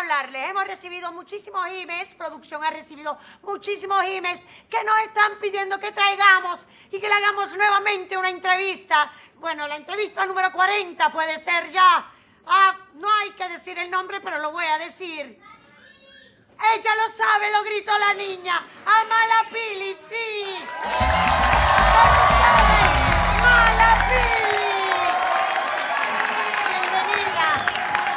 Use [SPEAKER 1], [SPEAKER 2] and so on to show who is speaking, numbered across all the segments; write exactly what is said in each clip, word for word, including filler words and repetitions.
[SPEAKER 1] hablarles. Hemos recibido muchísimos emails, producción ha recibido muchísimos emails que nos están pidiendo que traigamos y que le hagamos nuevamente una entrevista. Bueno, la entrevista número cuarenta puede ser ya. Ah, no hay que decir el nombre, pero lo voy a decir. Ella lo sabe, lo gritó la niña. ¡Mala Pili, sí! ¡Ella lo sabe! ¡Mala Pili! Bienvenida.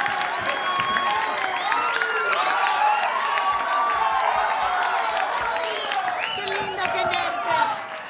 [SPEAKER 1] Qué lindo tenerte.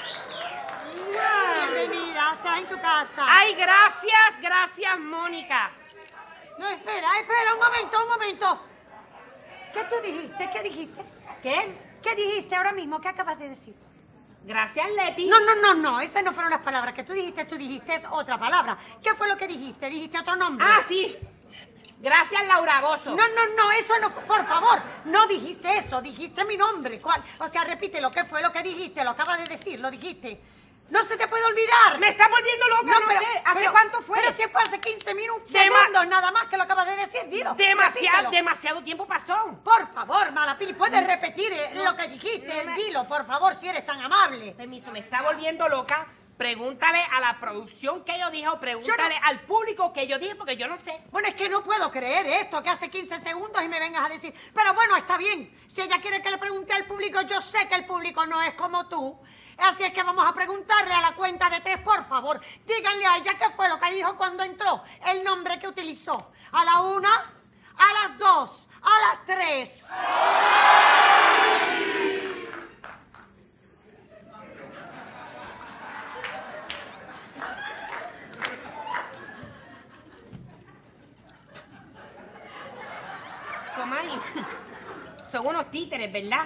[SPEAKER 1] Bienvenida, estás en tu casa.
[SPEAKER 2] ¡Ay, gracias, gracias, Mónica!
[SPEAKER 1] No, espera, espera, un momento, un momento. ¿Qué tú dijiste? ¿Qué dijiste?
[SPEAKER 2] ¿Qué?
[SPEAKER 1] ¿Qué dijiste ahora mismo? ¿Qué acabas de decir?
[SPEAKER 2] Gracias, Leti.
[SPEAKER 1] No, no, no, no. Esas no fueron las palabras que tú dijiste. Tú dijiste es otra palabra. ¿Qué fue lo que dijiste? ¿Dijiste otro nombre?
[SPEAKER 2] Ah, sí. Gracias, Laura Bozo.
[SPEAKER 1] No, no, no. Eso no. Por favor. No dijiste eso. Dijiste mi nombre. ¿Cuál? O sea, repítelo. ¿Qué fue lo que dijiste? Lo acabas de decir. Lo dijiste. No se te puede olvidar.
[SPEAKER 2] Me está volviendo loca, no,
[SPEAKER 1] pero,
[SPEAKER 2] sé. ¿Hace
[SPEAKER 1] pero,
[SPEAKER 2] cuánto fue?
[SPEAKER 1] Pero si fue hace quince minutos,
[SPEAKER 2] Dema
[SPEAKER 1] segundos, nada más que lo acabas de decir. Dilo.
[SPEAKER 2] Demasiado,
[SPEAKER 1] repítelo.
[SPEAKER 2] demasiado tiempo pasó.
[SPEAKER 1] Por favor, Malapili, ¿puedes repetir
[SPEAKER 2] no,
[SPEAKER 1] lo que dijiste?
[SPEAKER 2] no me...
[SPEAKER 1] Dilo, por favor, si eres tan amable.
[SPEAKER 2] Permiso, me está volviendo loca. Pregúntale a la producción que yo dije o pregúntale no... al público que yo dije, porque yo no sé.
[SPEAKER 1] Bueno, es que no puedo creer esto, que hace quince segundos y me vengas a decir. Pero bueno, está bien. Si ella quiere que le pregunte al público, yo sé que el público no es como tú. Así es que vamos a preguntarle a la cuenta de tres, por favor. Díganle a ella qué fue lo que dijo cuando entró, el nombre que utilizó. A la una, a las dos, a las tres.
[SPEAKER 2] Comay, son unos títeres, ¿verdad?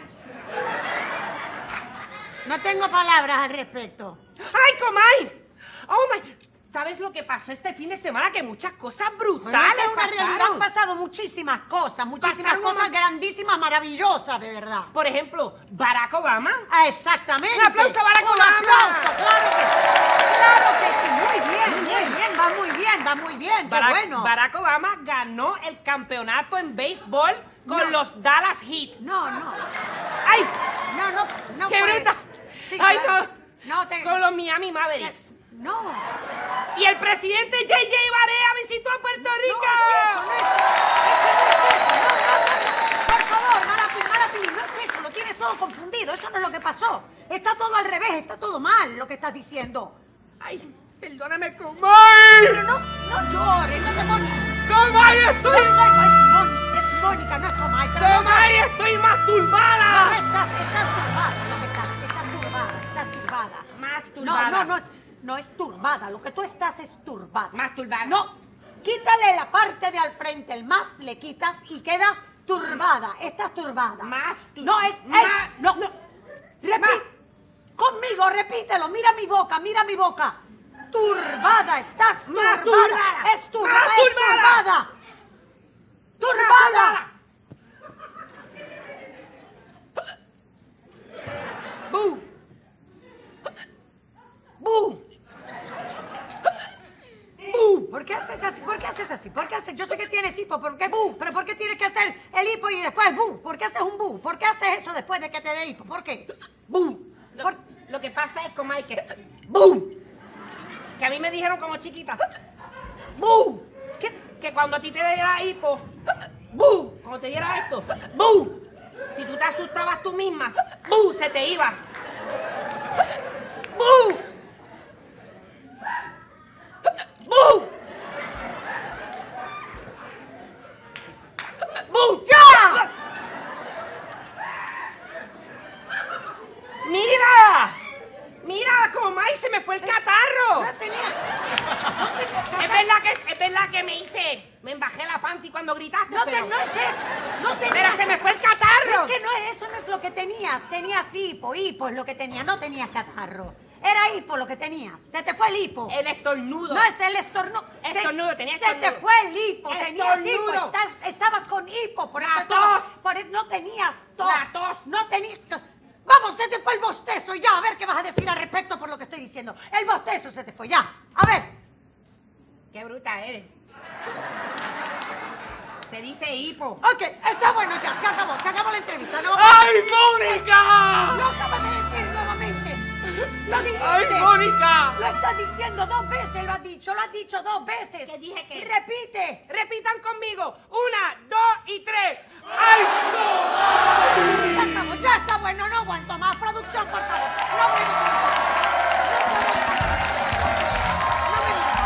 [SPEAKER 1] No tengo palabras al respecto.
[SPEAKER 2] ¡Ay, Comay! ¡Oh, my! ¿Sabes lo que pasó este fin de semana? Que muchas cosas brutales
[SPEAKER 1] Bueno, eso es una
[SPEAKER 2] pasaron.
[SPEAKER 1] realidad. Han pasado muchísimas cosas, muchísimas
[SPEAKER 2] Pasaron
[SPEAKER 1] cosas
[SPEAKER 2] un...
[SPEAKER 1] grandísimas, maravillosas, de verdad.
[SPEAKER 2] Por ejemplo, Barack Obama.
[SPEAKER 1] Ah, exactamente.
[SPEAKER 2] Un aplauso a Barack
[SPEAKER 1] Un
[SPEAKER 2] Obama.
[SPEAKER 1] aplauso, claro que sí. Claro que sí. Muy bien, muy bien, va muy bien, va muy bien. Qué
[SPEAKER 2] Barack,
[SPEAKER 1] bueno.
[SPEAKER 2] Barack Obama ganó el campeonato en béisbol con
[SPEAKER 1] No.
[SPEAKER 2] los Dallas Heat.
[SPEAKER 1] No, no.
[SPEAKER 2] ¡Ay!
[SPEAKER 1] No, no, no.
[SPEAKER 2] ¡Qué
[SPEAKER 1] puede.
[SPEAKER 2] bruta!
[SPEAKER 1] Sí,
[SPEAKER 2] ¡Ay,
[SPEAKER 1] claro.
[SPEAKER 2] no!
[SPEAKER 1] No te...
[SPEAKER 2] Con los Miami Mavericks.
[SPEAKER 1] No.
[SPEAKER 2] Y el presidente J J Barea visitó a Puerto Rico.
[SPEAKER 1] No es eso, no es eso. Eso no es eso. No, no, no. Por favor, Malapili, Malapili, no es eso. Lo tienes todo confundido. Eso no es lo que pasó. Está todo al revés, está todo mal lo que estás diciendo.
[SPEAKER 2] Ay, perdóname, Comay.
[SPEAKER 1] Pero no, no llores, no te pones.
[SPEAKER 2] Comay, estoy...
[SPEAKER 1] No sé, es Mónica, es Mónica, no es Comay. pero no
[SPEAKER 2] Comay,
[SPEAKER 1] llores.
[SPEAKER 2] estoy masturbada.
[SPEAKER 1] No, estás, estás turbada, lo que estás, estás turbada, estás turbada.
[SPEAKER 2] Más turbada.
[SPEAKER 1] No, no, no es, no es turbada, lo que tú estás es turbada.
[SPEAKER 2] Más turbada.
[SPEAKER 1] No, quítale la parte de al frente, el más le quitas y queda turbada, estás turbada.
[SPEAKER 2] Más tu-
[SPEAKER 1] No, es,
[SPEAKER 2] más-
[SPEAKER 1] es, no,
[SPEAKER 2] no.
[SPEAKER 1] repite, conmigo, repítelo, mira mi boca, mira mi boca. Turbada, estás
[SPEAKER 2] Más
[SPEAKER 1] turbada,
[SPEAKER 2] turbada.
[SPEAKER 1] es turbada,
[SPEAKER 2] Más
[SPEAKER 1] es
[SPEAKER 2] turbada.
[SPEAKER 1] turbada. Turbada.
[SPEAKER 2] ¡Bu! ¡Bu! ¡Bu!
[SPEAKER 1] ¿Por qué haces así? ¿Por qué haces así? ¿Por qué haces? Yo sé que tienes hipo, ¿por qué bu? ¿Pero por qué tienes que hacer el hipo y después bu? ¿Por qué haces un bu? ¿Por qué haces eso después de que te dé hipo? ¿Por qué?
[SPEAKER 2] ¡Bu! Lo,
[SPEAKER 1] Por-
[SPEAKER 2] lo que pasa es, Comay, que... ¡Bu! Que a mí me dijeron como chiquita. ¡Bu!
[SPEAKER 1] ¿Qué?
[SPEAKER 2] Que cuando a ti te diera hipo... ¡Bu! Cuando te diera esto... ¡Bu! Si tú te asustabas tú misma... ¡Bu! Se te iba. ¡Bu! ¡Bu! ¡Bu!
[SPEAKER 1] ¡Ya!
[SPEAKER 2] ¡Mira! ¡Mira, Comay! ¡Se me fue el catarro!
[SPEAKER 1] No tenías... No tenías...
[SPEAKER 2] Es verdad que, es verdad que me hice... Me embajé la panty cuando gritaste,
[SPEAKER 1] No, te,
[SPEAKER 2] pero...
[SPEAKER 1] no es eso. No tenías...
[SPEAKER 2] Pero se me fue el catarro.
[SPEAKER 1] Es que no es eso, no es lo que tenías. Tenías hipo, hipo es lo que tenías, no tenías catarro. Era hipo lo que tenías. Se te fue el hipo.
[SPEAKER 2] El estornudo.
[SPEAKER 1] No es el estornudo.
[SPEAKER 2] Estornudo, tenía
[SPEAKER 1] Se
[SPEAKER 2] estornudo.
[SPEAKER 1] te fue el hipo, tenías hipo.
[SPEAKER 2] Estornudo.
[SPEAKER 1] Está- estabas con hipo, por eso
[SPEAKER 2] La
[SPEAKER 1] estabas-
[SPEAKER 2] tos.
[SPEAKER 1] por eso no tenías tos.
[SPEAKER 2] La tos.
[SPEAKER 1] No tenías... Vamos, se te fue el bostezo ya. A ver qué vas a decir al respecto por lo que estoy diciendo. El bostezo se te fue ya. A ver.
[SPEAKER 2] Qué bruta eres. Se dice hipo.
[SPEAKER 1] Ok, está bueno ya, se acabó, se acabó la entrevista. No,
[SPEAKER 3] ¡Ay, Mónica!
[SPEAKER 1] lo acabas de decir nuevamente. Lo dijiste.
[SPEAKER 3] ¡Ay, Mónica!
[SPEAKER 1] Lo estás diciendo dos veces, lo has dicho, lo has dicho dos veces.
[SPEAKER 2] ¿Qué dije qué?
[SPEAKER 1] Repite.
[SPEAKER 2] Repitan conmigo. Una, dos y tres.
[SPEAKER 3] ¡Ay, no!
[SPEAKER 1] Se acabó, ya está bueno, no aguanto más. Producción, por favor. No me digas. No me digas.